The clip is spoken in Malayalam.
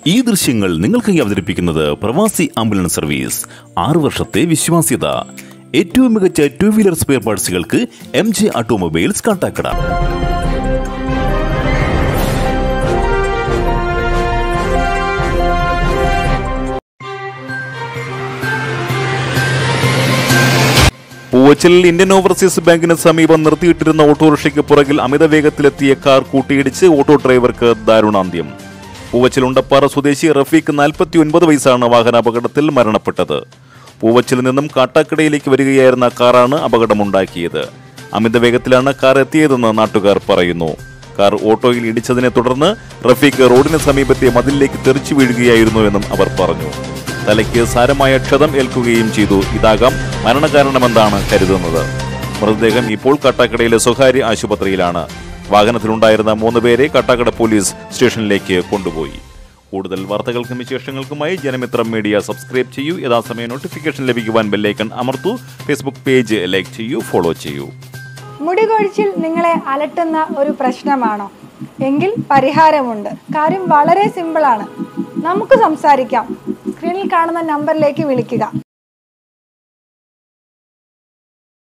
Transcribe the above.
ഈ ദൃശ്യങ്ങൾ നിങ്ങൾക്കായി അവതരിപ്പിക്കുന്നത് പ്രവാസി ആംബുലൻസ് സർവീസ്. 6 വർഷത്തെ വിശ്വാസ്യത. ഏറ്റവും മികച്ച 2 വീലർ സ്പെയർ പാർട്സുകൾക്ക് MJ automobiles Kattakada. Poovachal Indian overseas ബാങ്കിന് സമീപം നിർത്തിയിട്ടിരുന്ന ഓട്ടോറിക്ഷയ്ക്ക് പുറകിൽ അമിത വേഗത്തിലെത്തിയ കാർ കൂട്ടിയിടിച്ച് ഓട്ടോ ഡ്രൈവർക്ക് ദാരുണാന്ത്യം. പൂവച്ചൽ ഉണ്ടപ്പാറ സ്വദേശി റഫീഖ് 49 വയസ്സാണ് വാഹനാപകടത്തിൽ മരണപ്പെട്ടത്. പൂവച്ചലിൽ നിന്നും കാട്ടാക്കടയിലേക്ക് വരികയായിരുന്ന കാറാണ് അപകടമുണ്ടാക്കിയത്. അമിത വേഗത്തിലാണ് കാർ എത്തിയതെന്ന് നാട്ടുകാർ പറയുന്നു. കാർ ഓട്ടോയിൽ ഇടിച്ചതിനെ തുടർന്ന് റഫീഖ് റോഡിന് സമീപത്തെ മതിലിലേക്ക് തെറിച്ചു വീഴുകയായിരുന്നുവെന്നും അവർ പറഞ്ഞു. തലയ്ക്ക് സാരമായ ക്ഷതം ഏൽക്കുകയും ചെയ്തു. ഇതാകാം മരണകാരണമെന്നാണ് കരുതുന്നത്. മൃതദേഹം ഇപ്പോൾ കാട്ടാക്കടയിലെ സ്വകാര്യ ആശുപത്രിയിലാണ്. വാഹനത്തിലുണ്ടായിരുന്ന 3 പേരെ കാട്ടാക്കട പോലീസ് സ്റ്റേഷനിലേക്ക് കൊണ്ടുപോയി. കൂടുതൽ വാർത്തകൾക്കും വിശേഷങ്ങൾക്കുമായി ജനമിത്രം മീഡിയ സബ്സ്ക്രൈബ് ചെയ്യൂ. യഥാസമയം നോട്ടിഫിക്കേഷൻ ലഭിക്കുവാൻ ബെല്ലൈക്കൺ അമർത്തൂ. ഫേസ്ബുക്ക് പേജ് ലൈക്ക് ചെയ്യൂ, ഫോളോ ചെയ്യൂ. മുടി കൊഴിച്ചിൽ നിങ്ങളെ അലട്ടുന്ന ഒരു പ്രശ്നമാണോ? എങ്കിൽ പരിഹാരമുണ്ട്. കാര്യം വളരെ സിമ്പിളാണ്. നമുക്ക് സംസാരിക്കാം. സ്ക്രീനിൽ കാണുന്ന നമ്പറിലേക്ക് വിളിക്കുക.